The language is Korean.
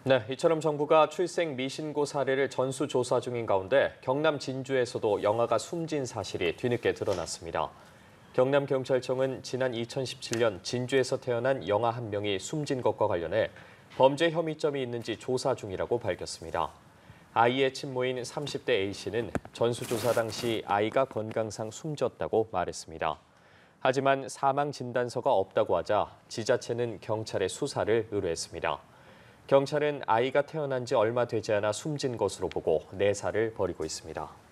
네, 이처럼 정부가 출생 미신고 사례를 전수조사 중인 가운데 경남 진주에서도 영아가 숨진 사실이 뒤늦게 드러났습니다. 경남경찰청은 지난 2017년 진주에서 태어난 영아 한 명이 숨진 것과 관련해 범죄 혐의점이 있는지 조사 중이라고 밝혔습니다. 아이의 친모인 30대 A씨는 전수조사 당시 아이가 건강상 숨졌다고 말했습니다. 하지만 사망 진단서가 없다고 하자 지자체는 경찰에 수사를 의뢰했습니다. 경찰은 아이가 태어난 지 얼마 되지 않아 숨진 것으로 보고 내사를 벌이고 있습니다.